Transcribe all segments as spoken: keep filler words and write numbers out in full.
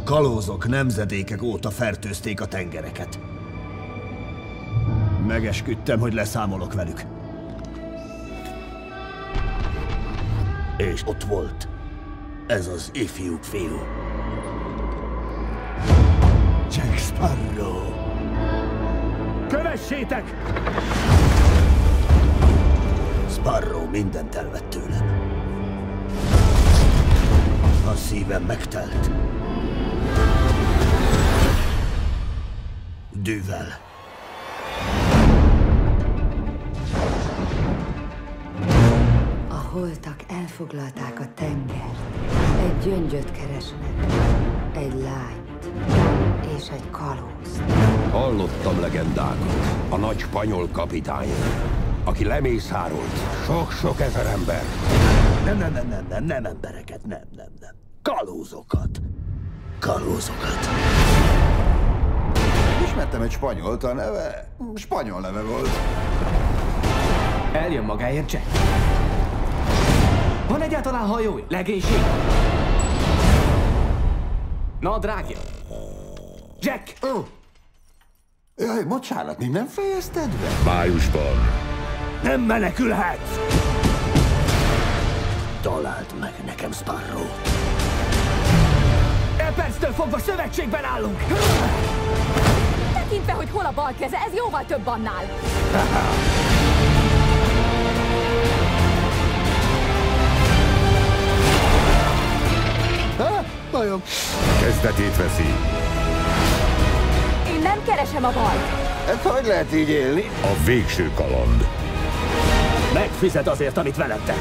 A kalózok nemzedékek óta fertőzték a tengereket. Megesküdtem, hogy leszámolok velük. És ott volt ez az ifjú fiú. Jack Sparrow. Kövessétek! Sparrow mindent elvett tőlem. A szívem megtelt. Dűvel. A holtak elfoglalták a tengert. Egy gyöngyöt keresnek, egy lányt és egy kalózt. Hallottam legendákat. A nagy spanyol kapitány, aki lemészárolt sok-sok ezer ember. Nem, nem, nem, nem, nem, nem embereket, nem, nem, nem. Kalózokat. Kalózokat. Ismertem egy spanyolt, a neve... spanyol neve volt. Eljön magáért, Jack. Van egyáltalán hajói? Legénység? Na, drágja. Jack! Ó! Jaj, bocsánat, még nem fejezted be? Májusban. Nem menekülhetsz! Találd meg nekem Sparrow. E perctől fogva szövetségben állunk! Tekintve, hogy hol a bal keze, ez jóval több annál. Ha? Nagyon. Kezdetét veszi. Én nem keresem a balt. Ez hogy lehet így élni? A végső kaland. Megfizet azért, amit velem tett.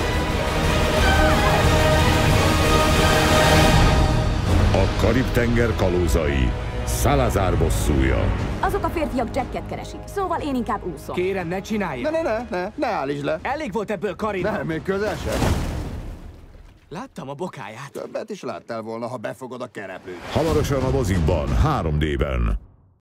A Karib-tenger kalózai. Salazar bosszúja. Azok a férfiak Jacket keresik, szóval én inkább úszom. Kérem, ne csinálja! Ne, ne, ne, ne, ne állítsd le. Elég volt ebből, Karibban. Nem, még közel sem. Láttam a bokáját. Többet is láttál volna, ha befogod a kereplőt. Hamarosan a mozikban, három dében.